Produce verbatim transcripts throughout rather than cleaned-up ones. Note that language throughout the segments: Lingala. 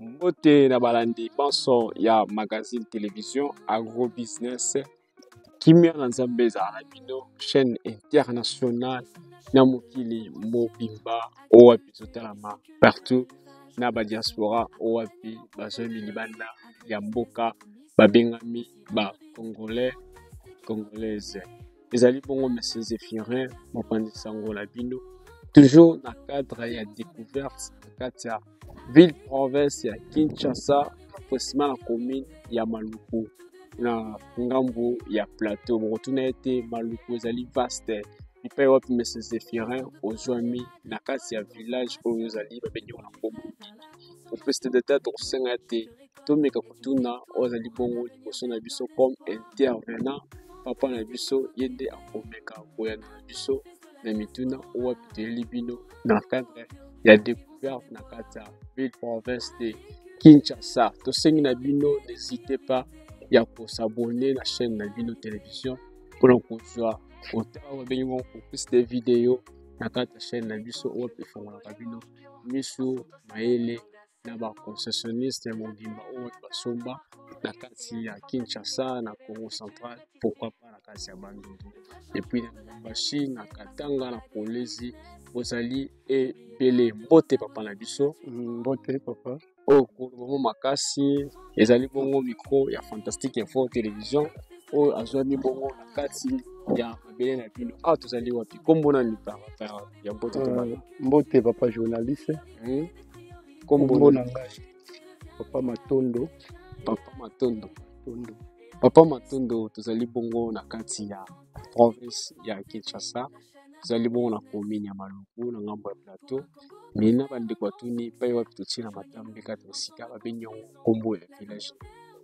Mbote na balandi banso ya magazine télévision agrobusiness kimia na nzambe ezala na bino chaîne internationale na mokili mobimba owapi totalama partout na badiaspora owapi bazwami libanda ya mboka babengami ba congolais congolaise ezali bongo monsieur Zéphirin mopanzi sango la bino toujours na cadre ya découverte na kati ya ville province ya Kinshasa précisément la commune ya Maluku na ngambo ya plateau bokotuna ete Maluku ezali vaste bipai wapi monsieur Zéphirin ozwami na kati ya village oyo ezali babengi na kombo nini opeste d'etat tokosenga ete tomeka kotuna oyo ezali bongo liboso na biso comme intervenant papa na biso ye nde akomeka koyana na biso na mituna owapi toyeli bino na cadre ya découverte na kati ya ville province de Kinshasa. Tosengi na bino, n'hésitez pas ya s'abonner na chaîne na bino télévision pour nous kozwa otala bengi mo plus de vidéos na kati ya chaîne na biso owapi fongola bino misu maele na ba concessionniste ya mobimba oyo basomba na kati ya Kinshasa na Congo central pourquoi pas na kati ya Bandundu et puis na Lubumbashi na Katanga na Kolwezi bozali ebele mbote papa na biso mbote papa oyo kolobo makasi ezali bongo micro ya Fantastique Info télévision oyo azwami bongo na kati ya mabele na bino awa tozali wapi kombo nani par ya mbote uh, mbote papa journaliste hmm? kombo na ngai papa Matondo papa Matondo Matondo papa Matondo tozali bongo na kati ya province ya Kinshasa tozali bongo na commune ya Maluku na ngambo ya plateau mina bandeko atuni pai wapi totina matambe kati esika babengi kombo ya village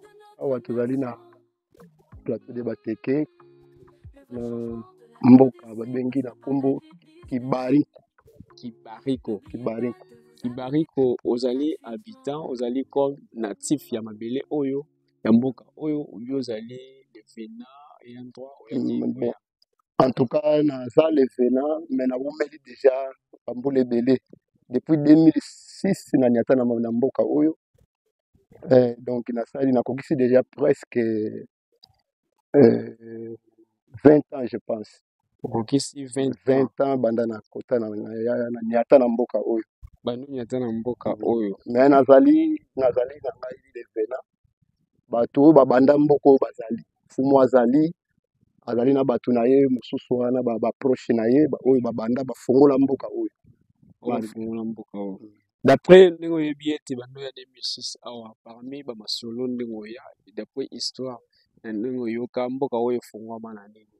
awa tozali na plateau de Bateke na mboka babengi na kombo Kibariko Kibariko Kibariko Kibariko ozali habitant ozali comme natif ya mabele oyo ya mboka oyo oyo ozali le vena et endroit oyo en tout cas naza le vena mais na umeli déjà bambula ebele depuis deux mille six na niata na mboka oyo eh, donc nasali nakokisi déjà presque euh, vingt ans je pense okokisi vingt ans banda na kota na na niata na mboka oyo bando niata na mboka oyo mais nazali nazali na ngai le vena bato oyo babanda mboka oyo bazali fumu azali azali na bato na ye mosusu wana baproche na ye oyo babanda bafongola mboka oyo bafongola mboka oyo d'après ndenge oyebi ete bando ya deux mille six awa parmi bamasolo ndenge oya d'après histoire na ndenge oyoka mboka oyo efungwama na nini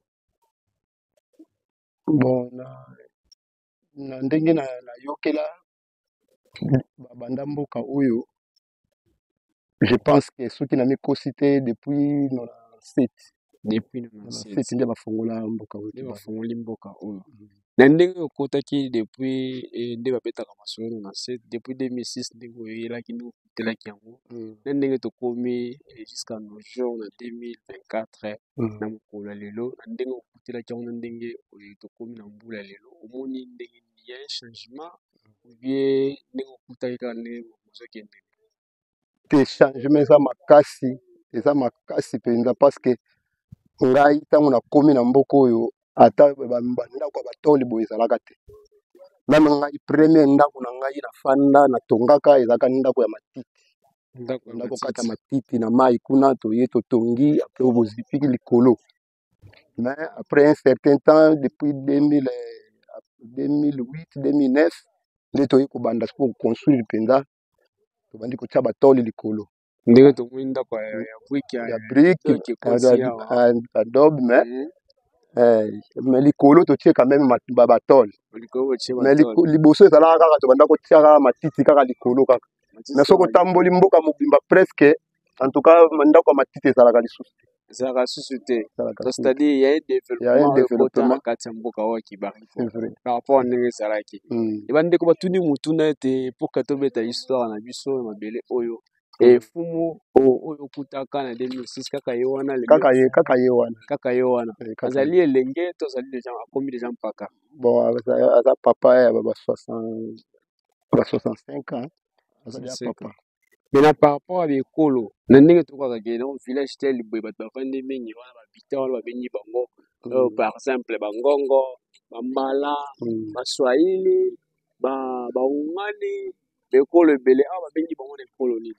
bon na, na ndenge nayokela babanda mboka oyo je pense que soki na mikosi te depuis quatre-vingt-dix-sept depuis quatre-vingt-dix-sept nde bafongola mboka oyo nde bafongoli mboka oyo na ndenge okotaki depuis nde babetaka masolo quatre-vingt-dix-sept depuis deux mille six ndenge oyelaki nde okutelaki yango na ndenge tokomi jusqu'à nos jours na deux mille vingt-quatre na mokolo ya lelo na ndenge okutelaki yango na ndenge tokomi na mbula ya lelo omoni ndenge ya changement obie ndenge okutaki kaka ndenge ozokende te changement eza makasi eza makasi mpenza parce que ngai ntango nakomi na mboka oyo ata bandako ya batoli boye ezalaka te meme ngai premier ndako na ngai nafanda natongaka ezalaka ndako ya matiti ndako kati ya matiti na mai kuna toye totongi apres obozipiki likolo mais après un certain temps depuis deux mille huit deux mille neuf nde toye kobanda siko koconstruire mpenza tobandi kotia batoli likolo ndenge tomoni ndako ya brique adobe mais mais likolo totie quand même batole mais liboso ezalaka kaka tobanda kotia kaka matiti kaka likolo kaka mais soki otamboli mboka mobimba presque en tout cas ndako ya matiti ezalaka lisusu ezalaka susu te c'est-à-dire ya développement na kati ya mboka oyo Kibariko par rapport ndenge ezalaki ebandeko batuni mutuna ete mpoka tobeta histoire na biso ya mabele oyo efumu oyo okutaka na deux mille six kaka ye wana kaka ye kaka ye wana kaka ye wana azali elenge to azali déjà akomi déjà mpaka bon aza papa ya ba soixante-cinq ans azali papa Maintenant, par rapport à l'écolo, n'importe tu vois que dans village tel, boy, bat bafande mingi, wana babita, wana babengi bango, euh, Mm. par exemple, bangongo, bambala, Mm. baswahili, ba baungani, l'écolo ebele, ah babengi bango l'écolo nini.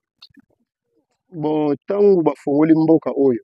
Bon ntango bafongoli mboka oyo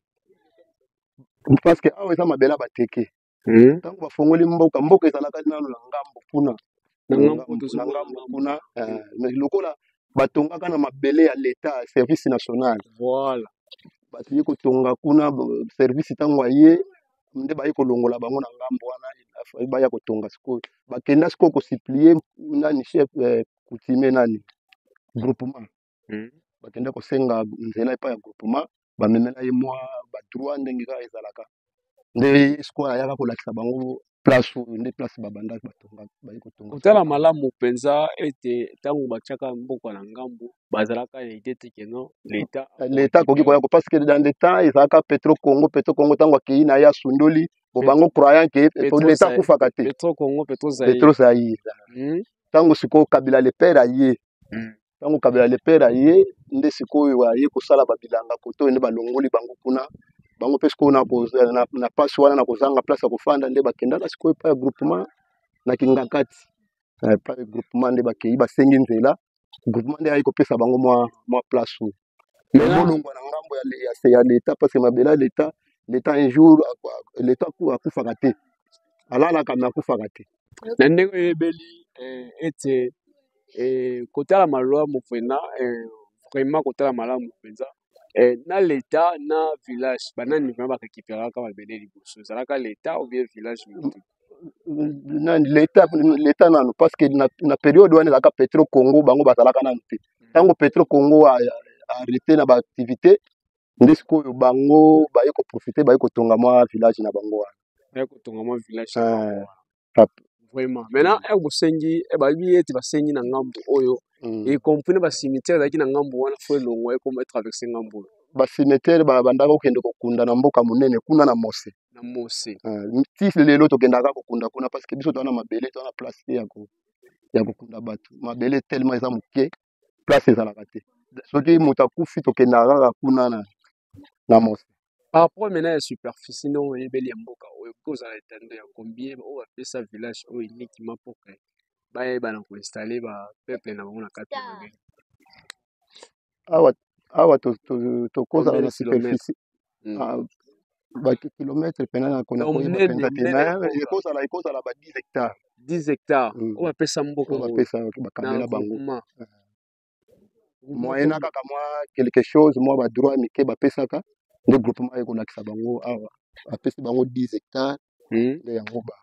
parce que awa eza mabele ya bateke Hmm? ntango bafongoli mboka mboka ezalaka nano na ngambo kuna Na na ngambo ngambo na tozomona na ngambo ngambo. kuna eh, mais lokola batongaka na mabele ya leta service national Voilà. bato ye kotonga kuna bo- service ntango aye nde baye kolongola bango na ngambo wana afa- baya kotonga sikoyo bakenda sikoyo kosiplie nani chef eh, coutumier nani groupement Hmm? bakenda kosenga nzela epai ya groupement bamemela ye mwa badroit ndenge kaka ezalaka nde ye sikoyo ayaka kolakisa bango place oyo nde place babandaki batonga baye kotonga sikoyo Kotala awa. malamu penza ete ntango batiaka mboka na ngambo bazalaka na ide te keno leta leta akoki koya ko parce que dans le temps ezalaka petro congo petro congo ntango akei na ye asundoli bo bango croyant ke to Petro leta Zaïre, akufaka te Petro Congo, Petro petro Zaïre. zaire Hmm? ntango sikoyo kabila lepere aye Hmm. ntango kabila lepere aye nde sikoyo aye kosala babilanga koto oyo nde balongoli bango kuna bango mpe sikoyo na, koza- na, na pasi wana na kozanga place ya kofanda nde bakendaka sikoyo epai ya groupement na kingakati Eh, epai ya groupement nde bakei basengi nzela groupement nde ayi kopesa bango mwa mwa place oyo me Maintenant, bolongwa na ngambo ya, le- ya, se- ya leta parce que mabele ya leta leta un jour aku- aku- leta aku- akufaka te alalaka me akufaka te na ndenge oyebeli eh, ete eh, kotala malamu mpena eh, vraiment kotala malamu mpenza eh, na leta na village banani vraiment barekiperaka mabele liboso ezalaka leta ou bien village motu. nani leta leta nano parce que na, na période wana ezalaka petro congo bango bazalaka nano te ntango petro congo arrêté na baactivité nde sikoyo bango baye koprofite baye kotonga mwa village na bango wana Aya kotonga mwa village na bango Eh, wana. pap- Vraiment maintenant ere bosengi eh, bayebi ete basengi na ngambo oyo mm. e compris na bacimetière ezalaki na ngambo wana fo elongwa ekoma etraverse ngambo oyo bacimetière babandaka kokende kokunda na mboka monene kuna na mose na mose. Eh, ti lelo tokendaka kokunda kuna parce que biso toza na mabele toza na place te ya ko- ya kokunda bato mabele tellement eza moke place ezalaka te soki moto akufi tokendaka kaka kuna na, na mose Par rapport maintenant ya superficie ndenge oyebeli ya mboka oyo kozala etando ya combien oyo bapesa village oyo uniquement pour que bayeba na koinstalle bapeuple na bango na kati ya mabele. awa awa to- to- tokozala Combien de na kilomètres? superficie Mm. ah, bakilometre pena nakona Donc koyeba munene mpenza te munene ya me mboka ekozala ekozala ba dix hectare dix hectares mm. oyo bapesa mboka oyo oyo bapesa na bakabela bango groupement. Groupement moyena combien? kaka mwa quelque chose mwa badroit mike bapesaka nde groupement ekolakisa bango awa bapesi bango dix hectare Mm. nde yango ba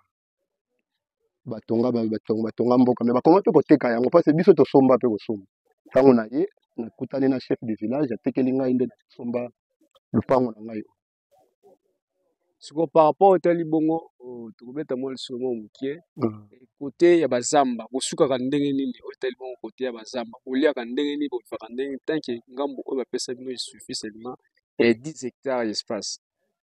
batonga ba- batonga batonga mboka me bakoma mpe koteka yango parce biso tosomba mpe kosomba ntango na ye nakutani na chef de village atekeli ngai nde nakosomba lupango na ngai Siko par rapport otali bongo oh, tokobeta mwa lisomo mwa mokie mm. kote ya bazamba bosukaka ndenge nini otali bongo kote ya bazamba boliaka ndenge nini bofaka ndenge tanke ngambo oyo bapesa bino esuffit seulement eh, dix hectares d'espace.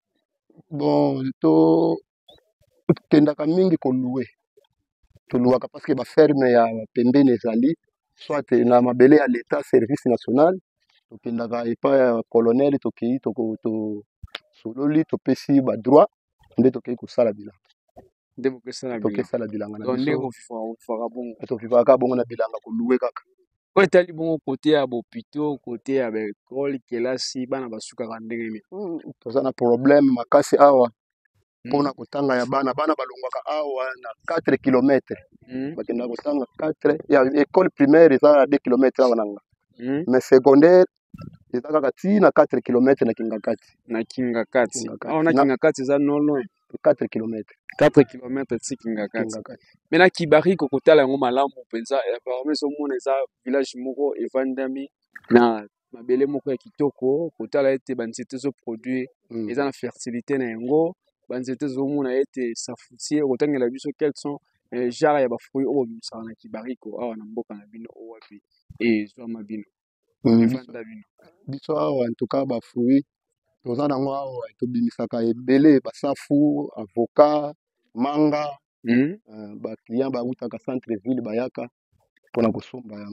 bon to tokendaka mingi kolue toluwaka parce que baferme ya pembeni ezali soit na mabele ya leta service national tokendaka epai ya colonel tokei toko- to- sololi topesi badroit nde tokei kosala bilanga Nde bopesa na bilanga tokesala bilanga na donc ndenge biso bofaka bongo tofifaka bongo na bilanga kolue kaka oyo etali bongo kote ya bopito kote ya baekole kelasi bana basukaka ndenge nini. Mm, toza na problème makasi awa Mm. mpona kotanga ya bana bana balongwaka awa na quatre kilometre Mm. bakendaka kotanga quatre ya école primaire eza na deux kilometre awa nanga Mm. mais secondaire eza kaka ti na quatre kilometre na kingakati Na kingakati kingakati awa na na kingakati eza non loin quatre kilometre quatre kilomètres ti kingakati kingakati me na kibari kokotala yango malamu mpenza apparemment ezomona eza village moko evandami na mabele moko ya kitoko kotala ete banzete ezoproduire mm. eza na fertilité na yango banzete ezomona ete safutie kotangela biso quels sont eh, genre ya bafruit oyo bobimisaka na kibariko awa na mboka na bino oyo wapi ezwama bino mm. evanda bino. biso awa ntuka bafruit toza nango awa tobimisaka ebele basafu avocat manga Mm? uh, baclient bautaka centre ville bayaka mpona kosomba yango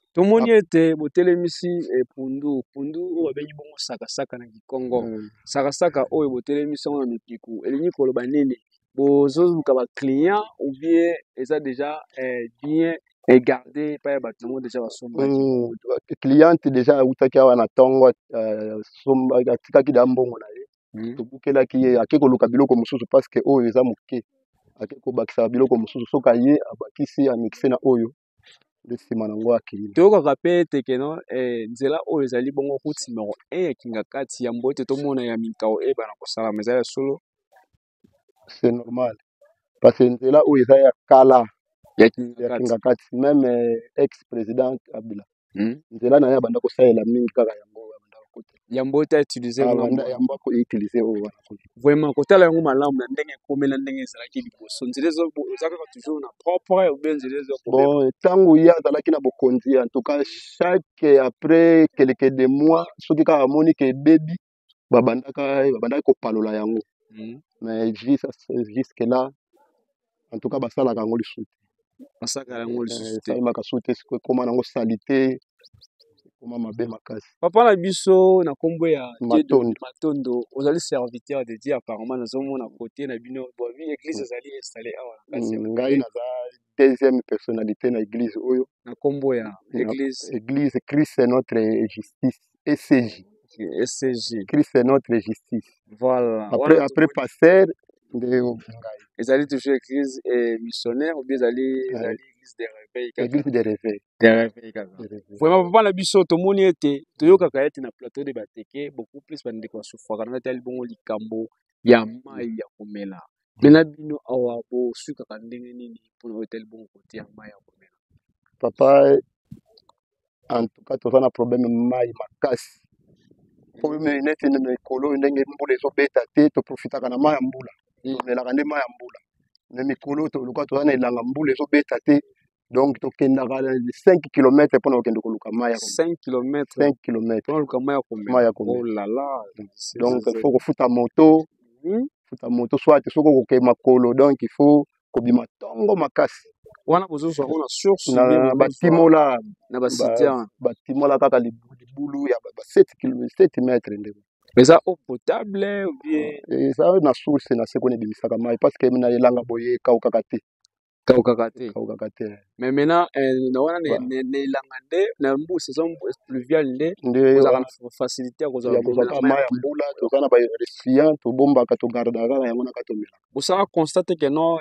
tomoni ete botelemisi e pundu pundu oyo babengi bongo sakasaka na Kikongo. Mm. Sakasaka oyo botelemisi yango na mipiku elingi koloba nini bozoluka ba client ou bien eza déjà eh, bien et gardé pa ya bato nango déjà basombaki Mm. Cliente déjà autaki awa na ntongo uh, somba atikaki da mbongo na ye mm. tobukelaki ye ake koluka biloko mosusu parce que oyo eza moke ake kobakisa biloko mosusu soki aye abakisi amikise na oyo nde nsima nango akili toyokaka mpe ete keno eh, nzela oyo ezali bongo route numero un ekinga kati ya mbo ete tomona ya mikao eyebana kosalama eza ya solo c'est normal parce que nzela oyo eza ya kala ya ya kinga kati même eh, ex président Kabila mm. nzela na ye abanda kosalela mingi kaka yango abanda kote yambo ta utiliser abanda yambo koutiliser oyo wana vraiment kotala yango malamu na ndenge ekomela ndenge ezalaki liboso nzela eza kaka toujours na propre ou bien nzela eza bon ntango ye azalaki na bokonzi en tout cas chaque après quelques de mois soki kaka amoni ke ebebi babandaka babandaki kopalola yango mm. mais jusque là en tout cas basalaka yango lisusu basaka yango lisusu te esalemaka su te sikoyo ekoma nango salite ekoma mabe makasi papa na biso na nkombo ya matondo matondo ozali serviteur de Dieu apparemment nazomona kote na bino boavi église ezali installé awa na kati ngai naza deuxième personnalité na église oyo na nkombo ya église église Christ est notre justice E C J E C J Christ est notre justice voilà après après pasteur nde ngai ezali toujours église et missionnaire ou bien ezali ezali église de réveil église de réveil de réveil kaka vraiment papa na biso tomoni ete toyokaka ete na plateau de bateke beaucoup plus bandeko basufaka na etali bongo likambo ya mai ya komela mena bino awa bosukaka ndenge nini mpona oyo etali bongo kote ya mai ya komela papa en tout cas toza na problème mai makasi po neti mikolo ndenge mbula ezobeta te toprofitaka na mai ya mbula tomelaka nde mai ya mbula me mikolo toluka toza na elanga mbula ezobeta te donc tokendaka cinq kilomètres mpona kokende koluka mai cinq kilomètres cinq kilomètres koluka mai ya komela mai ya komela oh là là donc il faut kofuta moto futa moto soit soki okokee makolo donc il faut kobima ntongo makasi wana bozozwa ngo na source na batimola na basitiere batimola kaka libulu ya ba sept mètres ndeko eza eau potable ou bien eza na source na se koni ebimisaka mai parce que na elanga boye ekawukaka te ekawukaka te ekawukaka te mais maintenant na wana na elanga nde na mbu saison pluviale nde ozalaka na facilité ya kozwa mai ya mbula toza na barecipient tobombaka togardaka kaka yango na kati tomelaka osala constate ke non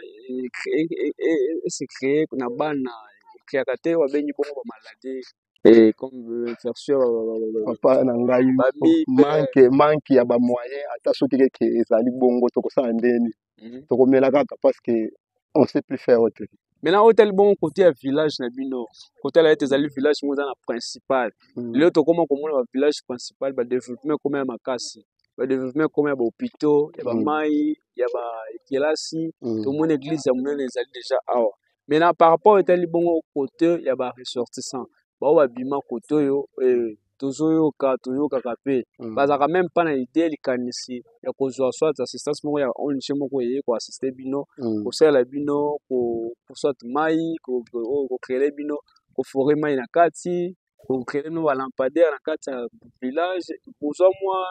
ese créé na bana ekreaka te babengi bongo bamaladi et comme infection papa na ngai manque manque ya bamoyen ata soki keke ezali bongo tokosala ndeni tokomela kaka parce que on sait plus faire autre maintenant hôtel bon côté ya village na bino côté la ete ezali village mo eza na principal lelo tokoma komona ba village principal ba développement comme ya makasi ba développement comme ya ba hôpitaux ya ba mai ya ba kelasi tomona église ya monene ezali déjà awa maintenant par rapport etali bongo côté ya ba ressortissant bao babima côté oyo tozoyoka toyokaka mpe bazalaka même mpa na idée likanisi ya kozwa soit assistance moko ya O N G moko eye koassiste bino kosalela bino soit mai kokrele bino kofore mai na kati kokrele bino balampadaire na kati ya village bozwa mwa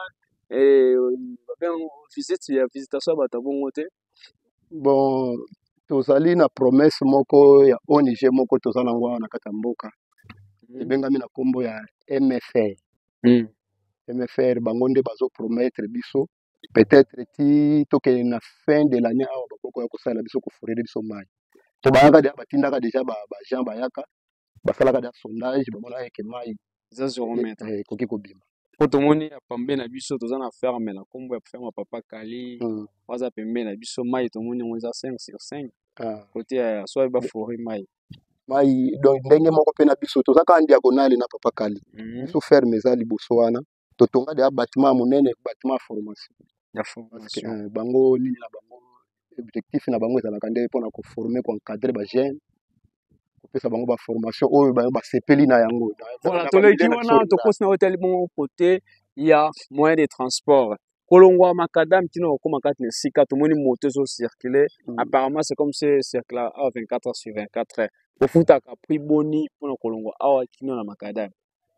visite ya visitation ya bato bongo te bon tozali na promesse moko ya O N G moko toza nango awa na kati ya mboka ebengami na nkombo ya M F R M F R bango nde bazopromettre biso peut-être ti tokende na fin de l'année awa bakokoya kosalela biso koforele biso mai tobayaka deja batindaka deja bajean bayaka basalaka deja sondage bamonaka eke mai ekoki kobima po tomoni ya pambe na biso toza na ferme na nkombo ya ferme papa kali waza pembe na biso mai tomoni yango eza cinq sur cinq kote ya soki bafore mai mai donc ndenge moko mpe na biso toza kaka diagonale na papa kali biso ferme eza liboso wana totonga deja bâtiment ya monene bâtiment ya formation bango nini na bango objectif na bango ezalaka nde mpona koforme koencadre bajeune kopesa bango baformation oyo basepeli na yango voilà toleki wana tokosi na hôtel bongo côté ya moyen de transport kolongwa makadam tino okoma kati na sika tomoni moto ezo circuler Mm. apparemment c'est comme si circle à vingt-quatre heures sur vingt-quatre heures ofutaka prix boni mpona kolongwa awa kino na makadam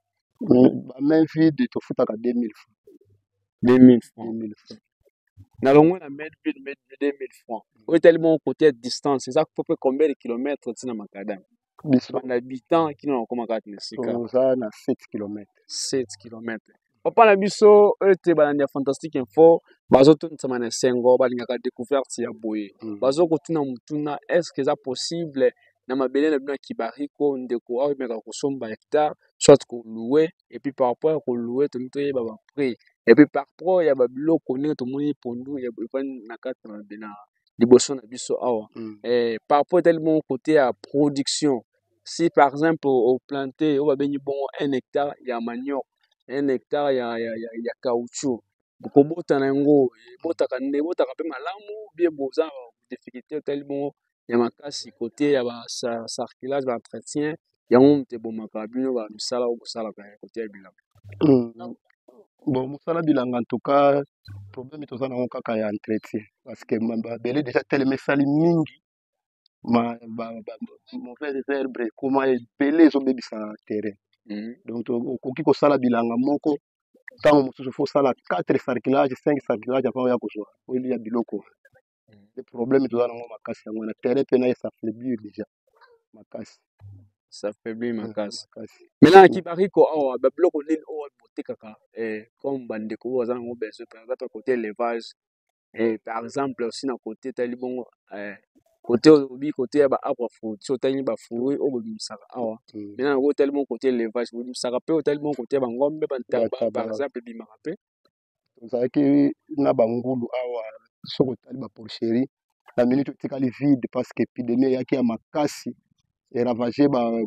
ba main vide tofutaka deux mille francs. deux mille francs deux mille francs. na longo na mètre vide mètre vide deux mille francs oyo etali bon côté ya distance eza peu près combien de kilomètres tina makadam Biso banda habitant kino na okoma kati na sika toza na sept kilomètres. sept kilomètres papa na biso oyo te balandi ya fantastique info bazotonisama na esengo balingaka découverte ya boye Mm. bazokotuna mutuna est ce que eza possible na mabele na bino ya kibariko ndeko aomeka kosomba hectare soit koloue et puis par rapport ya koloue tomi toyeba baprix et puis par rapport ya babiloko ndenge tomoni pondu evani na kati na mabele na liboso na biso awa Mm. eh, par rapport etali bon côté ya production si par exemple oplante oyo babengi bongo un hectare ya manioc un hectare ya, ya, ya, ya caoutchouc kobota na yango ebotaka nde ebotaka mpe malamu bie boza difficulté otali bongo ya makasi kote ya basarclage baentretien yango moto ebomaka bino bamisala oyo bosalaka ya kote ya bilanga Mm. Bon mosala bilanga en tout cas problème toza nango kaka ya entretien parce que mabele déjà telema esali mingi ma ba, ba, mauvaise herbe ekoma ebele ezobebisa terrain mm. donc okoki kosala bilanga moko ntango mosusu fo osala quatre sarclage cinq sarclage avant oya kozwa olia biloko le problème toza nango makasi yango na terrain mpe na esaffaiblir déjà makasi ça faiblit Mm, makasi makasi maintenant na kibariko awa babiloko nini oyo botekaka eh, comme bandeko oyo baza nango besoin par exemple côté élevage eh, par exemple aussi na côté etali bongo eh, côté olobi côté ya baarbre fruit so otali bafruit oyo bobimisaka awa Mm. maintenant yango otali bongo côté élevage bobimisaka mpe otali bongo côté ya bangombe bantaba Bantaba. par exemple ebimaka mpe tozalaki na bangulu awa soki otali baporcherie na minute otikali vide parce que épidémie eyaki ya makasi eravage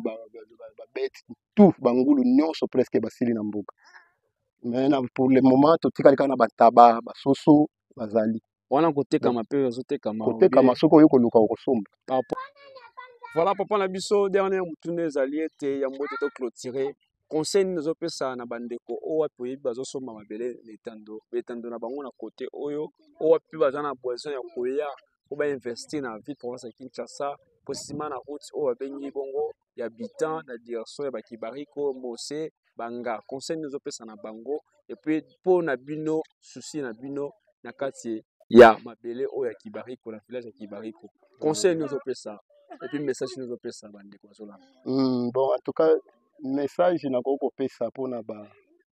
babete tout bangulu nyonso presque basili na mboka mais na pour le moment totikali kaka na bantaba basoso bazali wana kotekama mpe bazotekama kotekama soki oyo koluka okosomba voilà papa na biso dernier mutuna ezali ete yango te toclôture conseil nini ezopesa na bandeko oyo wapi oyebi bazosomba mabele letando betando na bango na kote oyo oyo wapi baza na besoin ya koya po bainvestir na ville province ya Kinshasa po nsima na route oyo babengi bongo ya bitan na direction ya bakibariko mose banga conseil nini ezopesa na bango epuis mpo na bino susi na bino na kati ya mabele oyo ya kibariko na village ya kibariko conseil nini ezopesa epuis message nini ezopesa bandeko bazolanda mm, bon en tout cas message nakoki kopesa mpona ba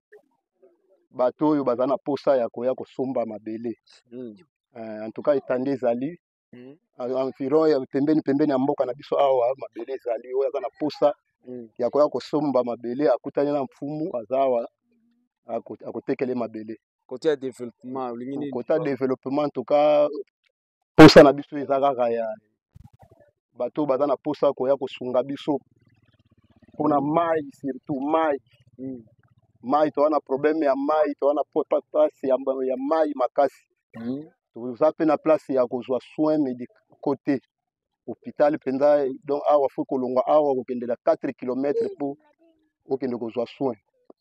bato oyo baza na posa ya koya kosomba mabele mm. uh, en tout cas etandi ezali mm. environ ya pembeni pembeni ya mboka na biso awa mabele ezali oyo aza na posa mm. ya koya kosomba mabele akutani na mfumu aza awa akotekele mabele côté ya développement olingi nini côté ya développement en tout cas posa na biso eza kaka ya bato baza na posa koya kosunga biso mpona mai surtout mai mm. mai toza na problème ya mai toza na place ya, ya mai makasi mm. toza mpe na place ya kozwa soin médicaux te hôpital mpenza donc awa fo kolongwa awa kokendela quatre kilomètres mpo okende kozwa soin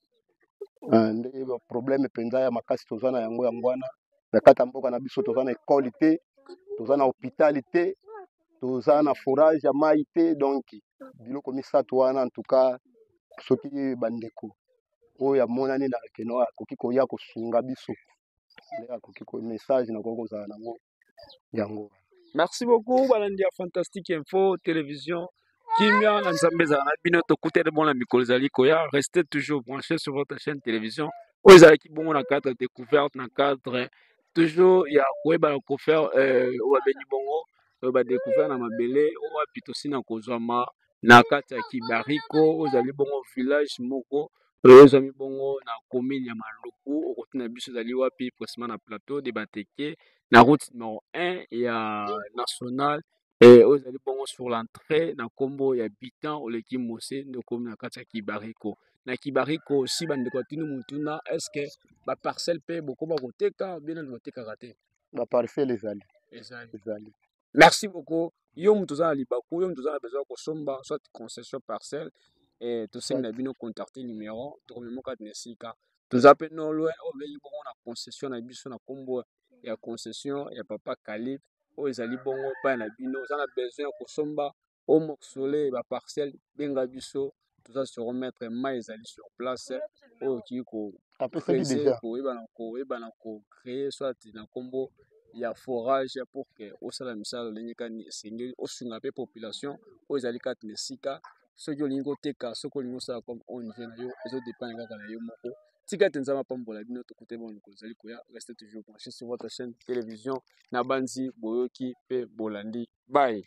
nde problème mpenza ya makasi toza na yango yango wana na kati ya mboka na biso toza na ekole te toza na hôpital te toza na forage ya mai te donc biloko misato wana en tout cas soki bandeko oyo amonani na keno akoki koya kosunga biso nde akoki message nakoki kozala nango yango. Merci beaucoup balandi ya Fantastique Info télévision kimia na nzambe ezala na bino tokutele bon na mikolo ezali koya restez toujours branchés sur votre chaîne télévision oyo ezalaki bongo na cadre découverte na cadre toujours ya koyeba na kofaire oyo babengi bongo oyo badécouvert na mabele oyo wapi tosi na kozwama na kati ya kibariko oyo ezali bongo village moko oyo ezwami bongo na commune ya Maluku okotuna biso ezali wapi précisément na plateau de Bateke na route numéro un ya national et oyo ezali bongo sur l'entrée na kombo ya bitan oleki mose nde okomi na kati ya kibariko na kibariko aussi bandeko atuni mutuna est ce que baparcelle mpe bokoma koteka bino nde botekaka te baparcelle ezali ezali ezali merci beaucoup yo mutu oza na libaku yo mutu oza na besoin kosomba soit concession parcelle et tosengi na bino contacter numéro tokomema kati na esika toza mpe non loin oyo bengi bongo na concession na biso na nkombo ya concession ya papa Calib oyo ezali bongo epai na bino oza na besoin ya kosomba omokisole baparcelle benga biso toza sur mettre mai ezali sur place oyo okiki apesaki kocrese déjà koyebana koyebana kocreye soit na nkombo ya forage pour que osala misala lolenge kani esengeli osunga mpe population oyo ezali kati na esika soki olingi koteka soki olingi osala comme O N G na yo ezodépendre kaka na yo moko tika ete nzambe apambola bino tokute bongo kozali koya restez toujours branché sur votre chaîne télévision na banzi boyoki mpe bolandi bye.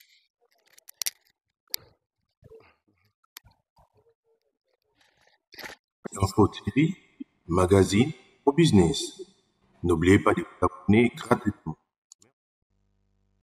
Info T V, magazine au business. N'oubliez pas de vous abonner gratuitement.